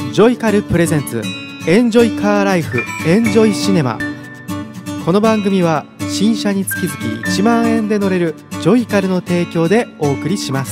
ジョイカルプレゼンツエンジョイカーライフエンジョイシネマ。この番組は新車に月々1万円で乗れるジョイカルの提供でお送りします。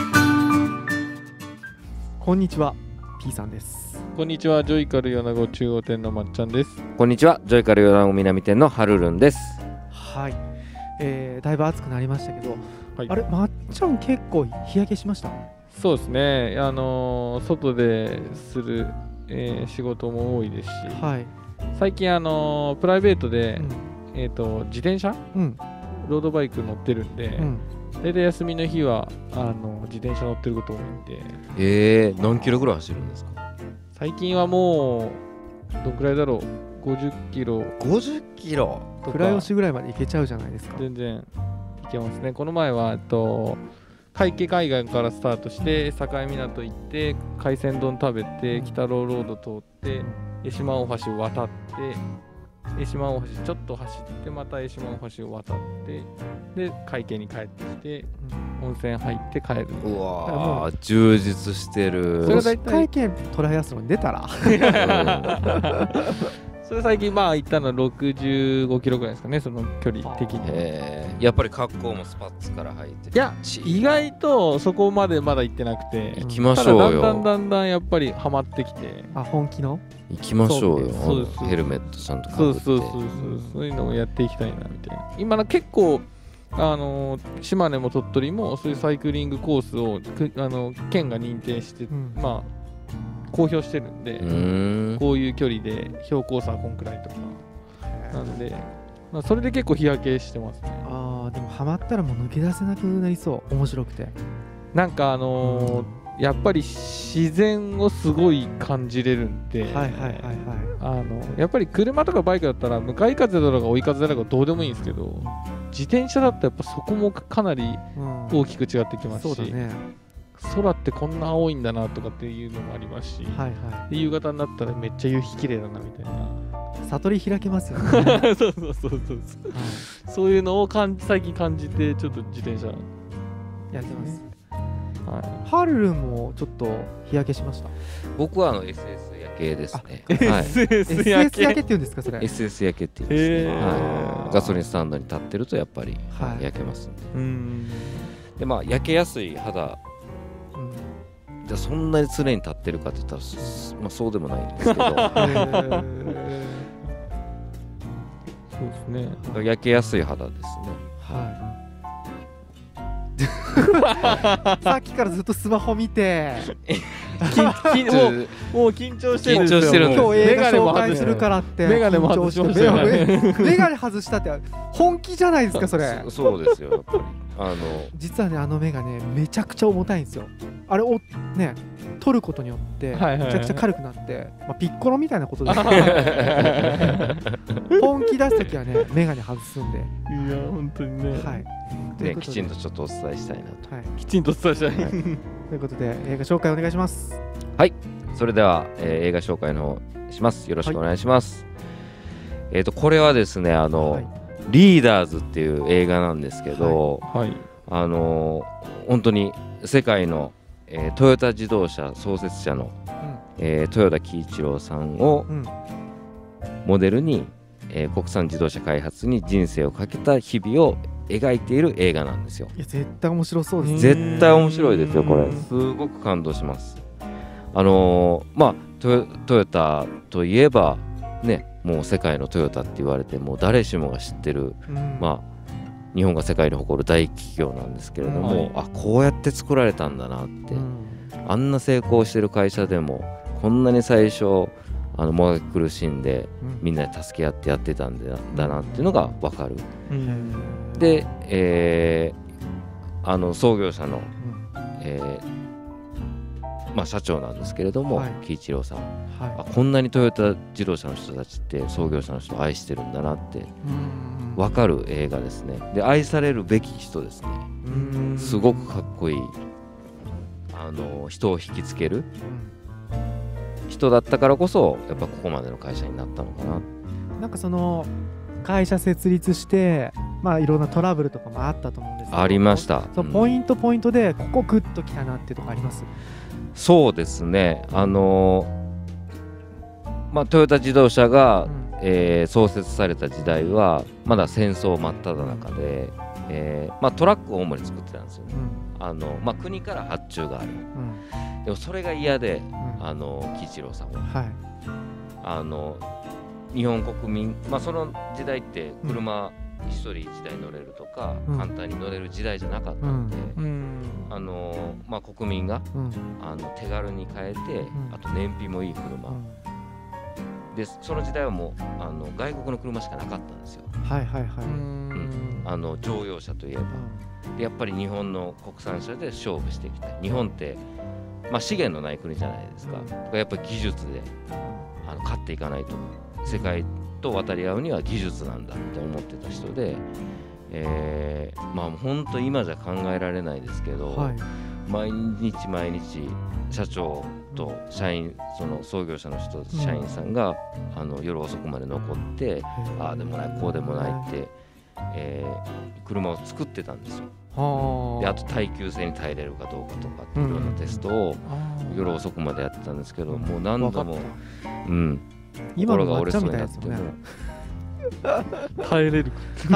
こんにちは、 P さんです。 こんにちは、ジョイカル米子中央店のまっちゃんです。 こんにちは、ジョイカル米子南店のはるるんです。 はい、だいぶ暑くなりましたけど、 はい、 あれ、まっちゃん結構日焼けしました？ そうですね、外でする、仕事も多いですし、 はい、 最近プライベートで、自転車、ロードバイク乗ってるんで、大体休みの日は自転車乗ってること多いんで。 何キロぐらい走るんですか？ 最近はもうどんくらいだろう、50キロ 50キロ倉吉ぐらいまで行けちゃうじゃないですか。 全然行けますね。この前は海家海岸からスタートして境港行って海鮮丼食べて北ロード通って江島大橋を渡って江島大橋ちょっと走ってまた江島大橋を渡ってで海家に帰ってきて、温泉入って帰る。 うわー、充実してる。 それ大体海家トライアスロンに出たらそれ最近行ったのは65キロぐらいですかね、その距離的に。 やっぱり格好もスパッツから入っていや、意外とそこまでまだ行ってなくて、 行きましょうよ。 だんだんやっぱりハマってきて。 本気の行きましょうよ。 そうです。 ヘルメットちゃんとかぶって。 そういうのをやっていきたいなみたいな。今の結構島根も鳥取もそういうサイクリングコースを県が認定して、公表してるんで、こういう距離で標高差はこんくらいとかなんで、それで結構日焼けしてますね。 でもハマったらもう抜け出せなくなりそう。面白くて、 なんかやっぱり自然をすごい感じれるんで、やっぱり車とかバイクだったら向かい風だろうが追い風だろうがどうでもいいんですけど、自転車だったらやっぱそこもかなり大きく違ってきますし、空ってこんな青いんだなとかっていうのもありますし、で夕方になったらめっちゃ夕日綺麗だなみたいな、 悟り開けますよねそういうのを最近感じて、ちょっと自転車やってます。ハルルンもちょっと日焼けしました？ 僕はSS 焼けですね。 SS 焼けって言うんですか、それ？ SS 焼けって言うんですね。ガソリンスタンドに立ってるとやっぱり焼けますんで。で、焼けやすい肌、じゃあそんなに常に立ってるかって言ったら、そうでもないんですけどそうですね、 焼けやすい肌ですね。 さっきからずっとスマホ見てもう緊張してるんですよ。 今日映画紹介するからってメガネも外しましたよね。 メガネ外したって本気じゃないですか、それ。 そうですよ、やっぱり実はね、メガネめちゃくちゃ重たいんですよ。あれをね取ることによってめちゃくちゃ軽くなって、ピッコロみたいなことです本気出すときはねメガネ外すんで。いや本当にね、 きちんとちょっとお伝えしたいなと。 きちんとお伝えしたいということで、映画紹介お願いします。 はい、それでは、映画紹介の方します。よろしくお願いします。これはですね、リーダーズっていう映画なんですけど、本当に世界の、トヨタ自動車創設者の、豊田喜一郎さんをモデルに、国産自動車開発に人生をかけた日々を描いている映画なんですよ。 いや、絶対面白そうですね。 絶対面白いですよ、これ。すごく感動します。トヨタといえばね、もう世界のトヨタって言われてもう誰しもが知ってる、日本が世界に誇る大企業なんですけれども、こうやって作られたんだなって、あんな成功してる会社でもこんなに最初もがき苦しんで、みんなで助け合ってやってたんだなっていうのが分かる。で、創業者の、社長なんですけれども、喜一郎さん、こんなにトヨタ自動車の人たちって創業者の人を愛してるんだなって分かる映画ですね。で、愛されるべき人ですね。すごくかっこいい、人を引きつける人だったからこそ、やっぱここまでの会社になったのかな。 なんかその会社設立していろんなトラブルとかもあったと思うんですけど、 ありました。 そのポイントでここグッときたなっていうとこあります？ そうですね、 トヨタ自動車が、創設された時代はまだ戦争真っ只中で、トラックを主に作ってたんですよね。国から発注がある、でもそれが嫌で、喜一郎さんは、日本国民、その時代って車一人一台乗れるとか、簡単に乗れる時代じゃなかったので、国民が、手軽に買えて、あと燃費もいい車、でその時代はもう外国の車しかなかったんですよ。乗用車といえば、でやっぱり日本の国産車で勝負していきたい。日本って、資源のない国じゃないですか。やっぱり技術で勝っていかないと、世界と渡り合うには技術なんだって思ってた人で、本当今じゃ考えられないですけど、毎日社長と社員、その創業者の人、社員さんが夜遅くまで残って、ああでもないこうでもないって、車を作ってたんですよ。であと耐久性に耐えれるかどうかとかっていろんなテストを夜遅くまでやってたんですけど、もう何度も、心が折れそうになっても耐えれる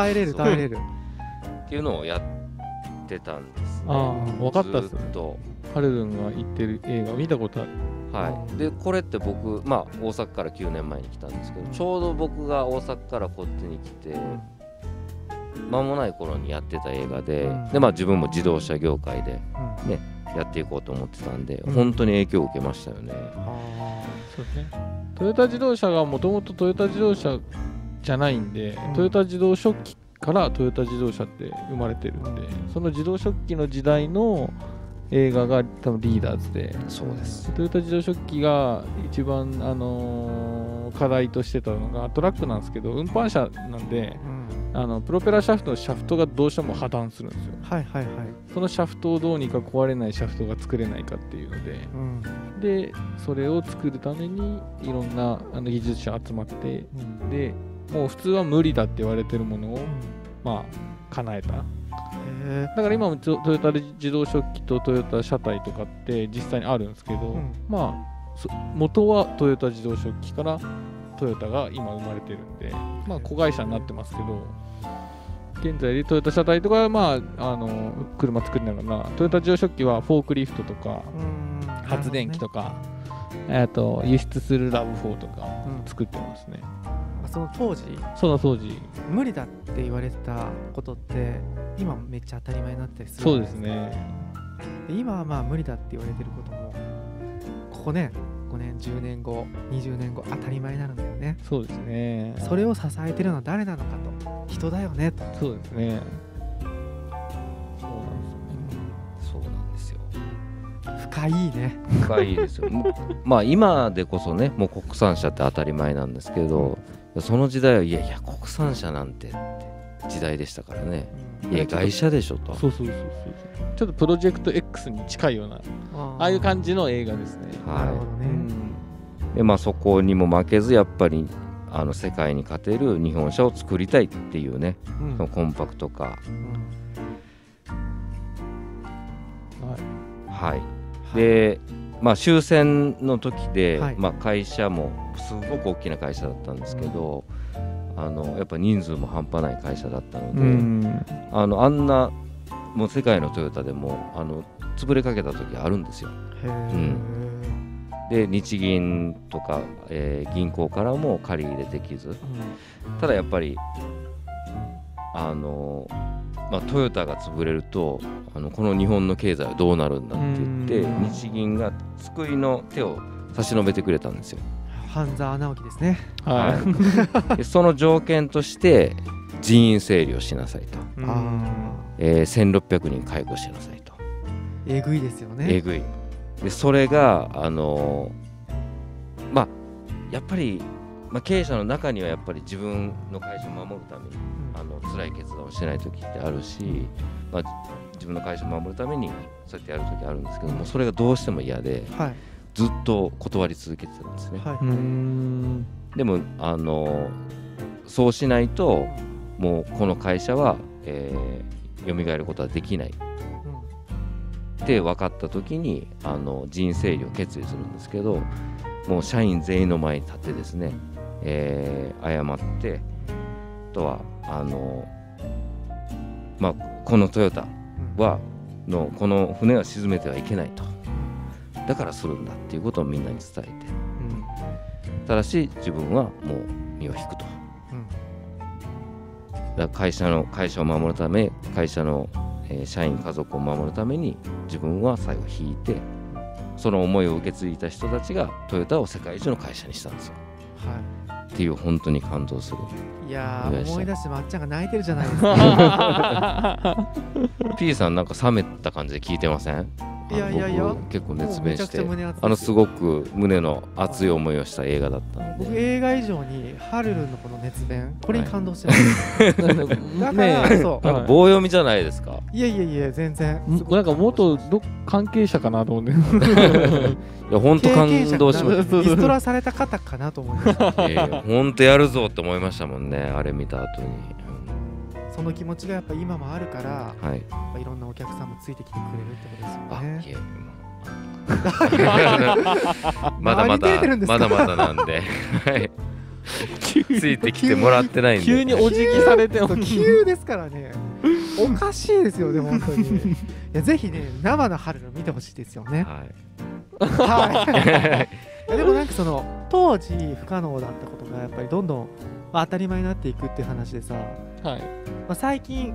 っていうのをやってたんですね。 分かったっす。 ずっとハルルンが言ってる映画見たことある。 でこれって僕、大阪から9年前に来たんですけど、ちょうど僕が大阪からこっちに来て間もない頃にやってた映画で、自分も自動車業界でやっていこうと思ってたんで、本当に影響を受けましたよね。 そうですね。トヨタ自動車がもともとトヨタ自動車じゃないんで、トヨタ自動食器からトヨタ自動車って生まれてるんで、その自動食器の時代の映画が多分リーダーズで、 そうです。 トヨタ自動食器が一番、課題としてたのがトラックなんですけど、運搬車なんで、プロペラシャフトのシャフトがどうしても破綻するんですよ。そのシャフトをどうにか壊れないシャフトが作れないかっていうので、でそれを作るためにいろんな技術者集まって、でもう普通は無理だって言われてるものを、叶えた。だから今もトヨタ自動食器とトヨタ車体とかって実際にあるんですけど、元はトヨタ自動食器からトヨタが今生まれてるんで、子会社になってますけど、現在でトヨタ車体とかは、車作りながら、トヨタ自動食器はフォークリフトとか発電機とか、輸出するラブ4とか作ってますね。 その当時無理だって言われてたことって今めっちゃ当たり前になったりする。 そうですね。 今は無理だって言われてることもここね5年10年後20年後当たり前になるんだよね。 そうですね。 それを支えてるのは誰なのかと、人だよねと。 そうですね。 そうなんですよ。 深いね。 深いですよ。今でこそね、もう国産車って当たり前なんですけど、その時代はいや国産車なんてって時代でしたからね。いや外車でしょと。 そうちょっとプロジェクト X に近いようなああいう感じの映画ですね。 なるほどね。 でそこにも負けずやっぱり世界に勝てる日本車を作りたいっていうね、コンパクトカー。で終戦の時で、会社もすごく大きな会社だったんですけど、やっぱ人数も半端ない会社だったので、あんなもう世界のトヨタでも潰れかけた時あるんですよ。で日銀とか、銀行からも借り入れできず、ただやっぱりトヨタが潰れるとこの日本の経済はどうなるんだって言って日銀が救いの手を差し伸べてくれたんですよ。 半沢直樹ですね。 でその条件として人員整理をしなさいと、1600人解雇しなさいと。 えぐいですよね。 えぐい。でそれがやっぱり、経営者の中にはやっぱり自分の会社を守るために辛い決断をしない時ってあるし、自分の会社を守るためにそうやってやる時あるんですけども、それがどうしても嫌で、ずっと断り続けてたんですね。でもそうしないともうこの会社は蘇ることはできないって分かった時に人整理を決意するんですけど、 もう社員全員の前に立ってですね、謝って、あとはこのトヨタはのこの船は沈めてはいけないと、だからするんだっていうことをみんなに伝えて、ただし自分はもう身を引くと、だから会社を守るため、会社の、社員家族を守るために自分は最後引いて、その思いを受け継いだ人たちがトヨタを世界一の会社にしたんですよ、っていう本当に感動する。 いやー、思い出してまっちゃんが泣いてるじゃないですか。 P さんなんか冷めた感じで聞いてません？ いや結構熱弁して、すごく胸の熱い思いをした映画だったので、 僕映画以上にハルルンのこの熱弁、これに感動してる、だからそう、 なんか棒読みじゃないですか。 いや全然なんか元関係者かなと思って。いや本当感動しました。 リストラされた方かなと思いました。 本当やるぞって思いましたもんね、あれ見た後に。 その気持ちがやっぱ今もあるから、いろんなお客さんもついてきてくれるってことですよね。 まだまだなんでついてきてもらってないんで、 急にお辞儀されても急ですからね。おかしいですよね、本当に。いや、ぜひね、生の春の見てほしいですよね。でもなんかその当時不可能だったことがやっぱりどんどん当たり前になっていくっていう話でさ、最近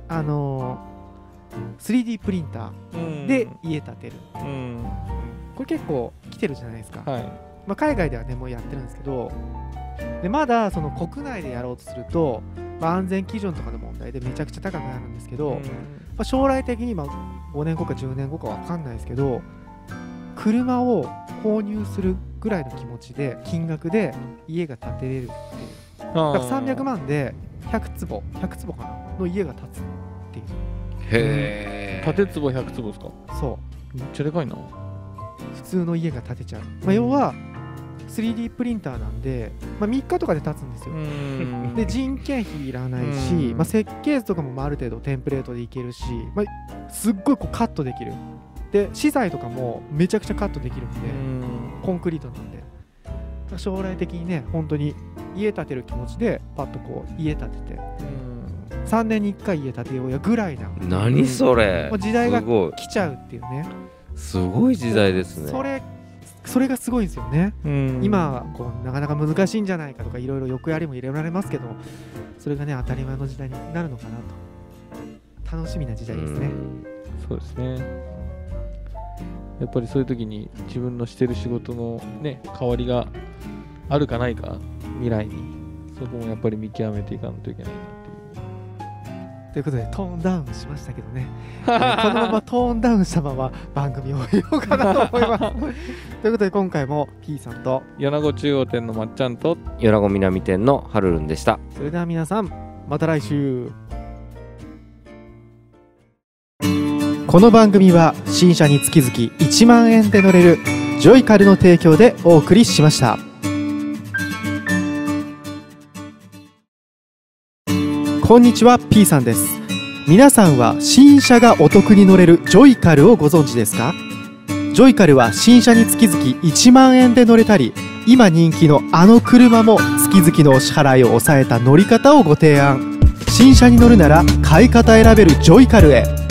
3D プリンターで家建てる、これ結構来てるじゃないですか。海外ではねもうやってるんですけど、でまだその国内でやろうとすると、安全基準とかの問題でめちゃくちゃ高くなるんですけど、将来的に5年後か10年後か分かんないですけど、車を購入するぐらいの気持ちで金額で家が建てれるっていう、だから300万で100坪かなの家が建つっていう。 へえ。 建て坪100坪ですか？ そう、 めっちゃでかいな。 普通の家が建てちゃう。要は 3D プリンターなんで、3日とかで建つんですよ。で人件費いらないし、設計図とかもある程度テンプレートでいけるし、すっごいこうカットできる。で資材とかもめちゃくちゃカットできるんで、コンクリートなんで、将来的にね本当に家建てる気持ちでパッとこう家建てて、3年に1回家建てようやぐらいな。 何それ、 時代が来ちゃうっていうね。 すごい時代ですね。 それがすごいんですよね。今はこうなかなか難しいんじゃないかとかいろいろ欲やりも入れられますけど、それがね当たり前の時代になるのかなと。楽しみな時代ですね。 そうですね。やっぱりそういう時に自分のしてる仕事のね変わりがあるかないか、未来にそこもやっぱり見極めていかないといけないなっていう。 ということでトーンダウンしましたけどね。このままトーンダウンしたまま番組を終えようかなと思います。ということで今回も P さんと米子中央店のまっちゃんと米子南店のはるるんでした。 それでは皆さんまた来週。この番組は新車に月々1万円で乗れるジョイカルの提供でお送りしました。こんにちは、 P さんです。皆さんは新車がお得に乗れるジョイカルをご存知ですか？ジョイカルは新車に月々1万円で乗れたり、今人気のあの車も月々のお支払いを抑えた乗り方をご提案。新車に乗るなら買い方選べるジョイカルへ。